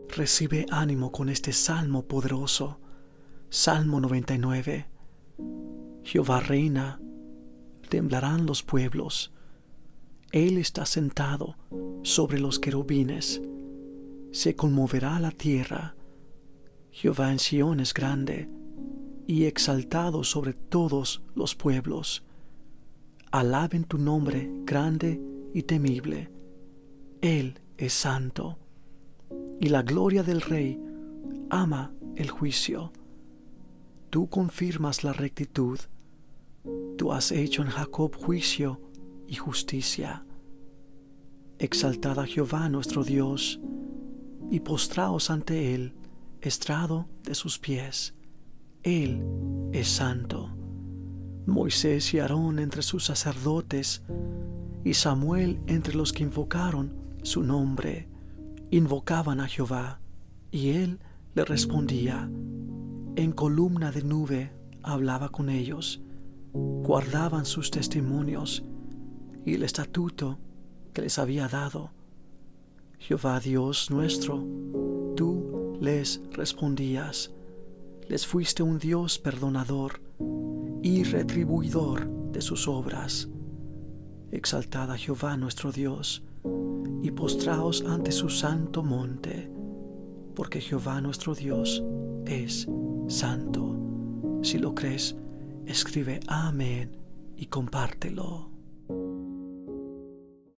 Recibe ánimo con este salmo poderoso. Salmo 99. Jehová reina, temblarán los pueblos. Él está sentado sobre los querubines. Se conmoverá la tierra. Jehová en Sión es grande y exaltado sobre todos los pueblos. Alaben tu nombre grande y temible. Él es santo. Y la gloria del Rey ama el juicio. Tú confirmas la rectitud. Tú has hecho en Jacob juicio y justicia. Exaltad a Jehová nuestro Dios, y postraos ante Él, estrado de sus pies. Él es santo. Moisés y Aarón entre sus sacerdotes, y Samuel entre los que invocaron su nombre. Invocaban a Jehová, y Él le respondía. En columna de nube hablaba con ellos. Guardaban sus testimonios y el estatuto que les había dado. Jehová Dios nuestro, tú les respondías. Les fuiste un Dios perdonador y retribuidor de sus obras. Exaltad a Jehová nuestro Dios, y postraos ante su santo monte, porque Jehová nuestro Dios es santo. Si lo crees, escribe amén y compártelo.